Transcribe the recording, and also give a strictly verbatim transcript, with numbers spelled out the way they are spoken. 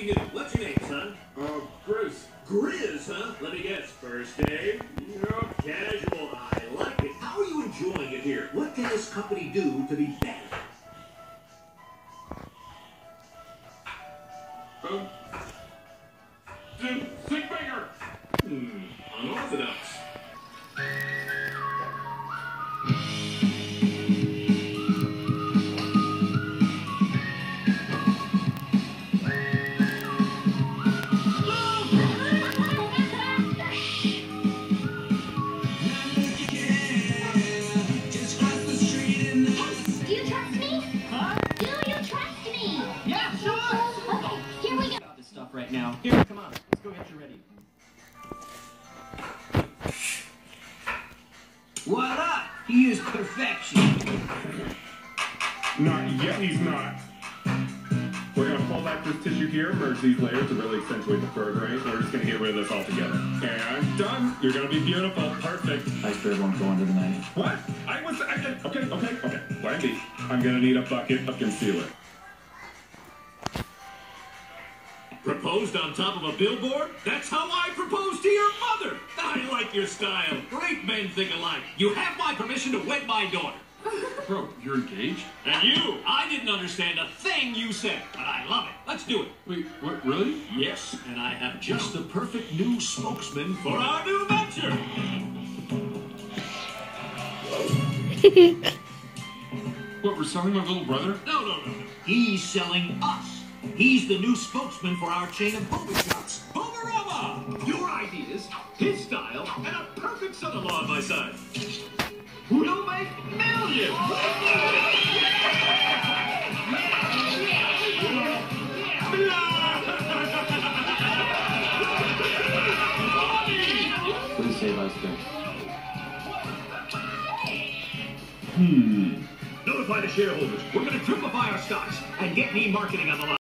you new? What's your name, son? Uh, Grizz. Grizz, huh? Let me guess. First name? No, casual. I like it. How are you enjoying it here? What can this company do to be better? Um, Jim Sigbanger. Hmm, unorthodox. Right now. Here, come on. Let's go get you ready. Voila! He is perfection. Not yet, he's not. We're gonna pull back this tissue here, merge these layers to really accentuate the fur grain. We're just gonna get rid of this altogether. And done. You're gonna be beautiful. Perfect. Iceberg won't go under the knife. What? I was. I can. Okay, okay, okay. Plan B. I'm gonna need a bucket of concealer. Proposed on top of a billboard? That's how I proposed to your mother. I like your style. Great men think alike. You have my permission to wed my daughter. Bro, you're engaged? And you, I didn't understand a thing you said, but I love it. Let's do it. Wait, what, really? Yes, and I have just the perfect new spokesman for our new venture. What, we're selling my little brother? No, no, no, no. He's selling us. He's the new spokesman for our chain of barber shops. Bogarama! Your ideas, his style, and a perfect son-in-law on my side. We'll make millions! Please save Iceberg. Hmm. Notify the shareholders. We're going to triplify our stocks and get me marketing on the line.